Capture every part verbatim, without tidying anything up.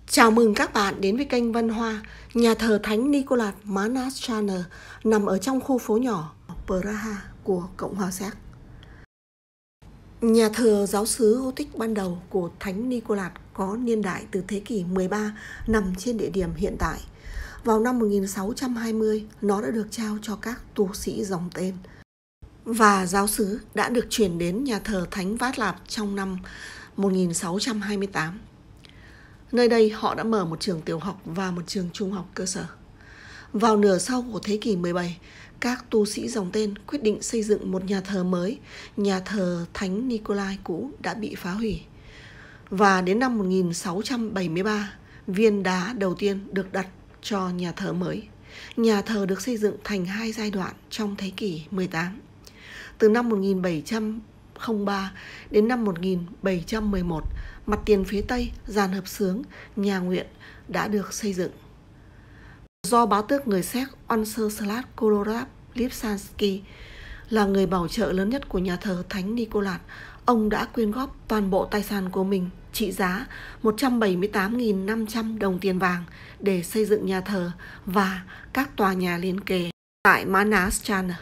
Chào mừng các bạn đến với kênh Văn Hoa. Nhà thờ Thánh Nicolas Manaschana nằm ở trong khu phố nhỏ Praha của Cộng hòa Séc. Nhà thờ giáo xứ Gothic ban đầu của Thánh Nicolas có niên đại từ thế kỷ mười ba, nằm trên địa điểm hiện tại. Vào năm một nghìn sáu trăm hai mươi, nó đã được trao cho các tu sĩ dòng tên. Và giáo xứ đã được chuyển đến nhà thờ Thánh Vát Lạp trong năm một nghìn sáu trăm hai mươi tám. Nơi đây họ đã mở một trường tiểu học và một trường trung học cơ sở. Vào nửa sau của thế kỷ mười bảy, các tu sĩ dòng tên quyết định xây dựng một nhà thờ mới. Nhà thờ Thánh Nikolai cũ đã bị phá hủy. Và đến năm một nghìn sáu trăm bảy mươi ba, viên đá đầu tiên được đặt cho nhà thờ mới. Nhà thờ được xây dựng thành hai giai đoạn trong thế kỷ mười tám. Từ năm một nghìn bảy trăm lẻ ba đến năm một nghìn bảy trăm mười một, mặt tiền phía Tây, giàn hợp xướng, nhà nguyện đã được xây dựng. Do bá tước người Séc Wenceslas Kolorad Lipsansky là người bảo trợ lớn nhất của nhà thờ Thánh Nicolas, ông đã quyên góp toàn bộ tài sản của mình trị giá một trăm bảy mươi tám nghìn năm trăm đồng tiền vàng để xây dựng nhà thờ và các tòa nhà liên kề tại Manaschana.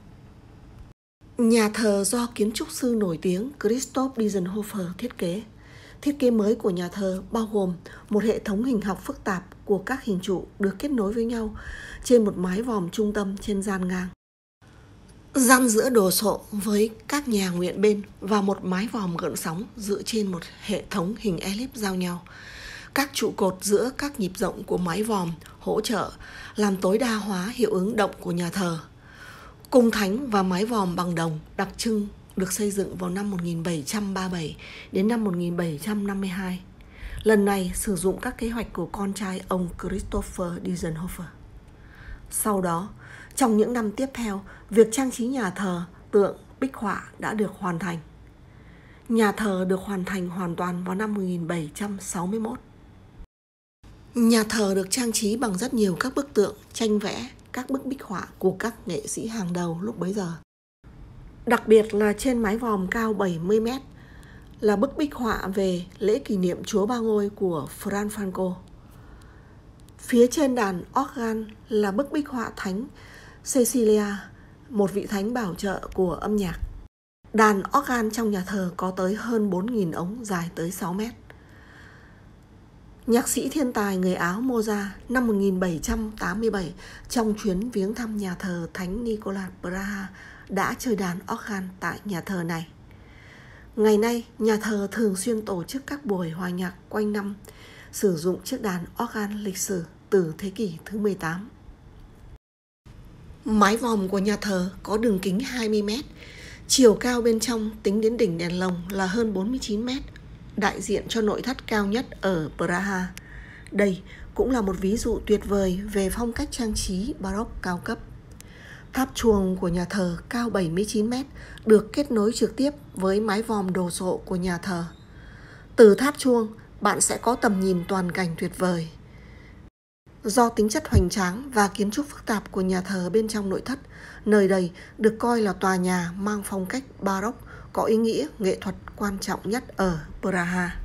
Nhà thờ do kiến trúc sư nổi tiếng Christoph Dientzenhofer thiết kế. Thiết kế mới của nhà thờ bao gồm một hệ thống hình học phức tạp của các hình trụ được kết nối với nhau trên một mái vòm trung tâm trên gian ngang. Gian giữa đồ sộ với các nhà nguyện bên và một mái vòm gợn sóng dựa trên một hệ thống hình elip giao nhau. Các trụ cột giữa các nhịp rộng của mái vòm hỗ trợ làm tối đa hóa hiệu ứng động của nhà thờ. Cung thánh và mái vòm bằng đồng đặc trưng được xây dựng vào năm một nghìn bảy trăm ba mươi bảy đến năm một nghìn bảy trăm năm mươi hai. Lần này sử dụng các kế hoạch của con trai ông Christopher Dientzenhofer. Sau đó, trong những năm tiếp theo, việc trang trí nhà thờ, tượng, bích họa đã được hoàn thành. Nhà thờ được hoàn thành hoàn toàn vào năm một nghìn bảy trăm sáu mươi mốt. Nhà thờ được trang trí bằng rất nhiều các bức tượng, tranh vẽ, các bức bích họa của các nghệ sĩ hàng đầu lúc bấy giờ. Đặc biệt là trên mái vòm cao bảy mươi mét là bức bích họa về lễ kỷ niệm Chúa Ba Ngôi của Francesco. Phía trên đàn organ là bức bích họa Thánh Cecilia, một vị thánh bảo trợ của âm nhạc. Đàn organ trong nhà thờ có tới hơn bốn nghìn ống dài tới sáu mét. Nhạc sĩ thiên tài người Áo Mozart năm một nghìn bảy trăm tám mươi bảy trong chuyến viếng thăm nhà thờ Thánh Nicolas Praha đã chơi đàn organ tại nhà thờ này. Ngày nay, nhà thờ thường xuyên tổ chức các buổi hòa nhạc quanh năm, sử dụng chiếc đàn organ lịch sử từ thế kỷ thứ mười tám. Mái vòm của nhà thờ có đường kính hai mươi mét, chiều cao bên trong tính đến đỉnh đèn lồng là hơn bốn mươi chín mét, đại diện cho nội thất cao nhất ở Praha. Đây cũng là một ví dụ tuyệt vời về phong cách trang trí Baroque cao cấp. Tháp chuông của nhà thờ cao bảy mươi chín mét, được kết nối trực tiếp với mái vòm đồ sộ của nhà thờ. Từ tháp chuông, bạn sẽ có tầm nhìn toàn cảnh tuyệt vời. Do tính chất hoành tráng và kiến trúc phức tạp của nhà thờ bên trong nội thất, nơi đây được coi là tòa nhà mang phong cách Baroque có ý nghĩa nghệ thuật quan trọng nhất ở Praha.